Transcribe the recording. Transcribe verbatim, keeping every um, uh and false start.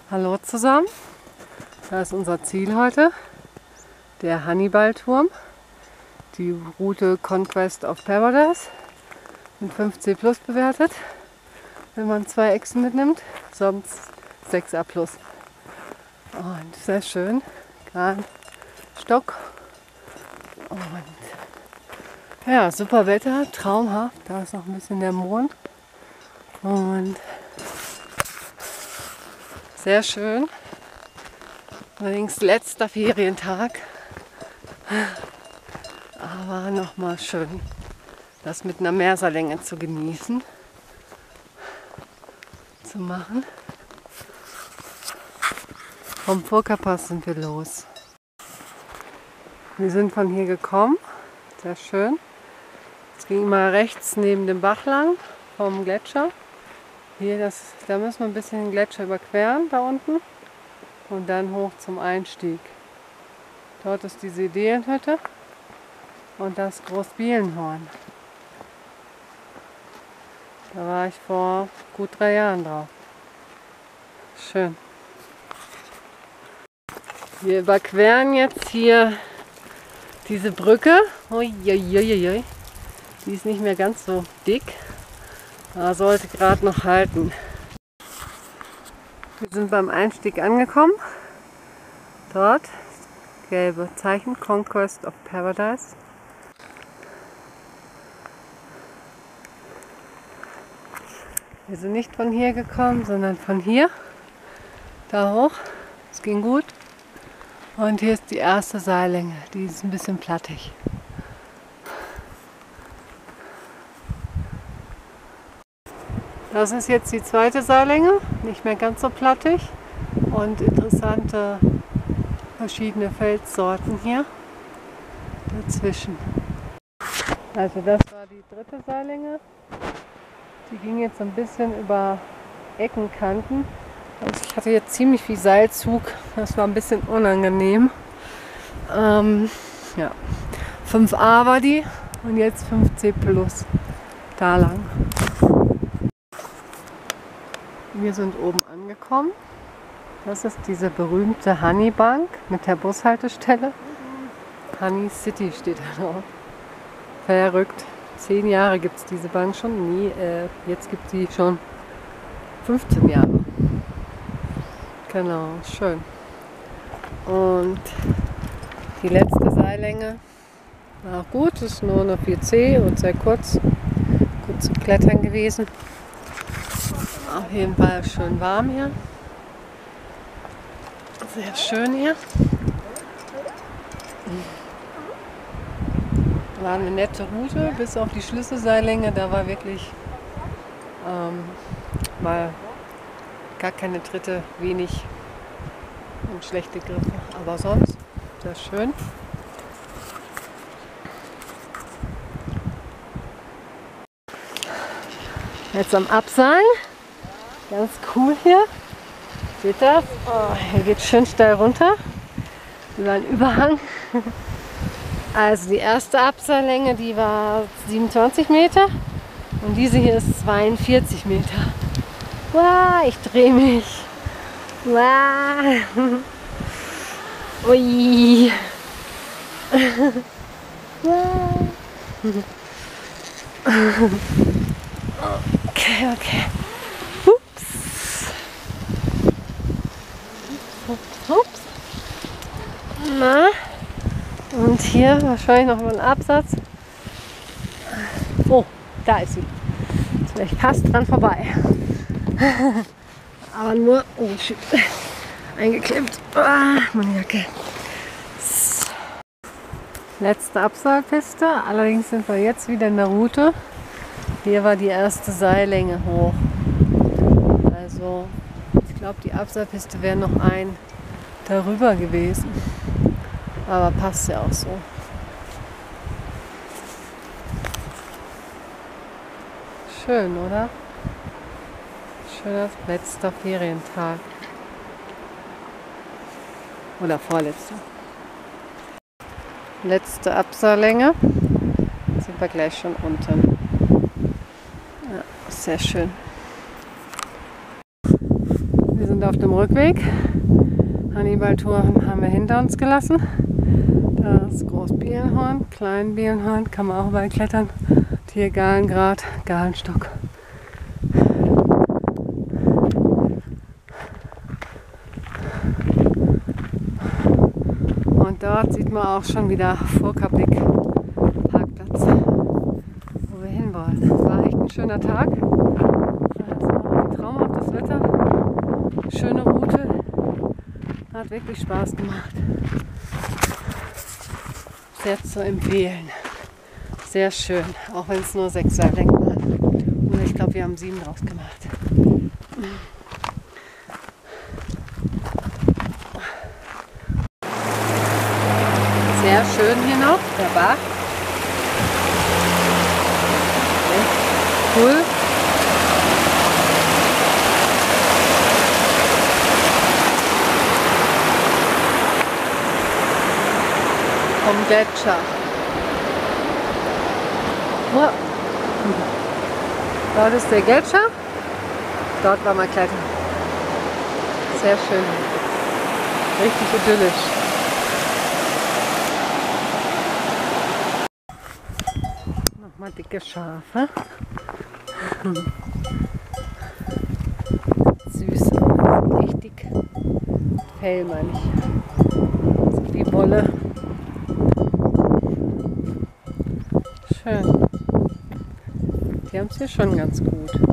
Hallo zusammen, das ist unser Ziel heute, der Hannibal-Turm, die Route Conquest of Paradise, mit fünf C plus bewertet, wenn man zwei Echsen mitnimmt, sonst sechs A plus. Und sehr schön, kein Stock und ja, super Wetter, traumhaft, da ist noch ein bisschen der Mond und sehr schön. Allerdings letzter Ferientag. Aber nochmal schön, das mit einer Meerserlänge zu genießen, zu machen. Vom Purkapass sind wir los. Wir sind von hier gekommen, sehr schön. Es ging mal rechts neben dem Bach lang, vom Gletscher. Hier, das, da müssen wir ein bisschen den Gletscher überqueren, da unten. Und dann hoch zum Einstieg. Dort ist die Seedelenhütte und das Großbielenhorn. Da war ich vor gut drei Jahren drauf. Schön. Wir überqueren jetzt hier diese Brücke. Uiuiuiui. Die ist nicht mehr ganz so dick. Aber sollte gerade noch halten. Wir sind beim Einstieg angekommen. Dort das gelbe Zeichen Conquest of Paradise. Wir sind nicht von hier gekommen, sondern von hier. Da hoch. Es ging gut. Und hier ist die erste Seillänge. Die ist ein bisschen plattig. Das ist jetzt die zweite Seillänge, nicht mehr ganz so plattig und interessante verschiedene Felssorten hier dazwischen. Also das war die dritte Seillänge, die ging jetzt ein bisschen über Eckenkanten. Also ich hatte jetzt ziemlich viel Seilzug, das war ein bisschen unangenehm. Ähm, ja. fünf A war die und jetzt fünf C plus, da lang. Wir sind oben angekommen. Das ist diese berühmte Honey-Bank mit der Bushaltestelle. Honey City steht da drauf. Verrückt. Zehn Jahre gibt es diese Bank schon. Nie, äh, jetzt gibt es sie schon fünfzehn Jahre. Genau, schön. Und die letzte Seillänge war auch gut. Das ist nur eine vier C und sehr kurz. Gut zu klettern gewesen. Auf jeden Fall schön warm hier. Sehr schön hier. War eine nette Route bis auf die Schlüsselseillänge. Da war wirklich ähm, mal gar keine Tritte, wenig und schlechte Griffe. Aber sonst sehr schön. Jetzt am Abseilen. Ganz cool hier. Seht das? Oh, hier geht es schön steil runter. Über einen Überhang. Also die erste Abseillänge, die war siebenundzwanzig Meter. Und diese hier ist zweiundvierzig Meter. Wow, ich drehe mich. Wow. Ui. Wow. Okay, okay. Ups. Na, und hier wahrscheinlich noch mal ein Absatz. Oh, da ist sie. Ist vielleicht fast dran vorbei. Aber nur, oh shit, eingeklemmt. Ah, meine Jacke. Letzte Abseilpiste. Allerdings sind wir jetzt wieder in der Route. Hier war die erste Seillänge hoch. Also ich glaube, die Abseilpiste wäre noch ein darüber gewesen. Aber passt ja auch so. Schön, oder? Schöner letzter Ferientag. Oder vorletzter. Letzte Abseillänge. Jetzt sind wir gleich schon unten. Ja, sehr schön. Wir sind auf dem Rückweg. Hannibal-Tour haben wir hinter uns gelassen. Das Großbielenhorn, Kleinbielenhorn, kann man auch überall klettern. Hier Galengrat, Galenstock. Und dort sieht man auch schon wieder Vorkablick Parkplatz, wo wir hinwollen. War echt ein schöner Tag. Also traumhaftes Wetter, schöne Route, hat wirklich Spaß gemacht. Sehr zu empfehlen. Sehr schön, auch wenn es nur sechs Seillängen waren. Und ich glaube, wir haben sieben draus gemacht. Sehr schön hier noch, der Bach. Cool. Vom Gletscher. Oh. Dort ist der Gletscher. Dort war mal klettern. Sehr schön. Richtig idyllisch. Nochmal dicke Schafe. Süß. Echt dick. Fell meine ich. So wie Wolle. Schön. Die haben es hier schon ganz gut.